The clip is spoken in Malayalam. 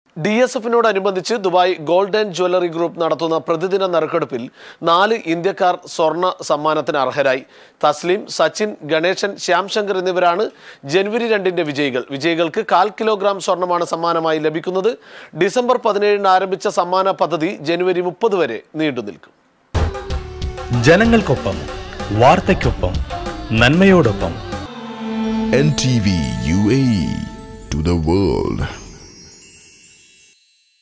DSF-നോടനുബന്ധിച്ച് Dubai gold and jewellery group നടത്തുന്ന പ്രതിദിന നറുക്കെടുപ്പിൽ 4 ഇന്ത്യക്കാർ സ്വർണ്ണ സമ്മാനത്തിന് അർഹരായി. തസ്ലീം, സച്ചിൻ, ഗണേശൻ, ശ്യാംശങ്കർ എന്നിവരാണ് ജനുവരി 2-ന്റെ വിജയികൾ. വിജയികൾക്ക് 1/4 കിലോഗ്രാം സ്വർണ്ണമാണ് സമ്മാനമായി ലഭിക്കുന്നത്. ഡിസംബർ 17-ന് ആരംഭിച്ച സമ്മാന പദ്ധതി ജനുവരി 30 വരെ നീണ്ടുനിൽക്കും. ജനങ്ങൾക്കൊപ്പം, വാർത്തയ്ക്കൊപ്പം, നന്മയോടൊപ്പം. NTV UAE to the world.